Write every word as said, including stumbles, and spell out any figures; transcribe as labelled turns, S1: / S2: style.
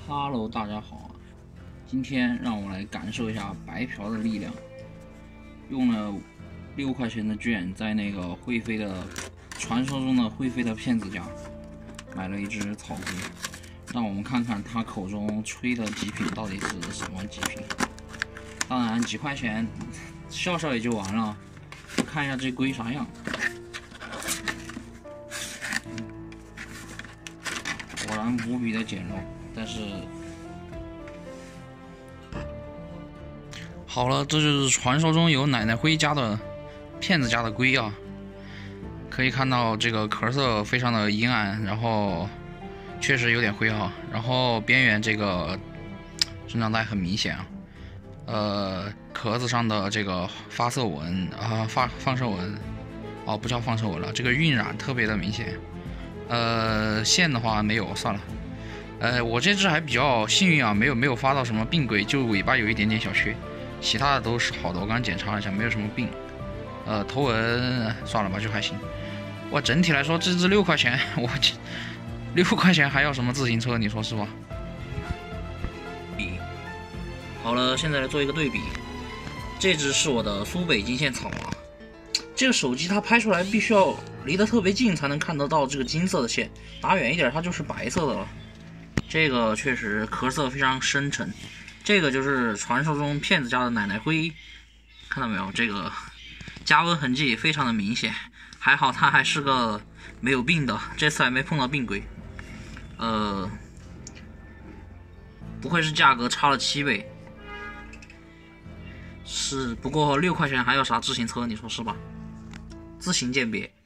S1: Hello， 大家好啊！今天让我来感受一下白嫖的力量。用了六块钱的券，在那个会飞的传说中的会飞的骗子家买了一只草龟。让我们看看他口中吹的极品到底是什么极品。当然，几块钱笑笑也就完了。看一下这龟啥样。果然无比的简陋，但是好了，这就是传说中有奶奶灰家的骗子家的龟啊。可以看到这个壳色非常的阴暗，然后确实有点灰哈，然后边缘这个生长带很明显啊。呃，壳子上的这个发色纹啊，发放射纹，哦，不叫放射纹了，这个晕染特别的明显。呃，线的话没有，算了。呃，我这只还比较幸运啊，没有没有发到什么病鬼，就尾巴有一点点小缺，其他的都是好的。我刚检查了一下，没有什么病。呃，头纹算了吧，就还行。哇，整体来说，这只六块钱，我六块钱还要什么自行车？你说是吧？比好了，现在来做一个对比。这只是我的苏北金线草啊。这个手机它拍出来必须要离得特别近才能看得到这个金色的线，打远一点它就是白色的了。这个确实壳色非常深沉，这个就是传说中骗子家的奶奶灰，看到没有？这个加温痕迹非常的明显，还好它还是个没有病的，这次还没碰到病鬼。呃，不愧是价格差了七倍，是不过六块钱还要啥自行车？你说是吧？自行鉴别。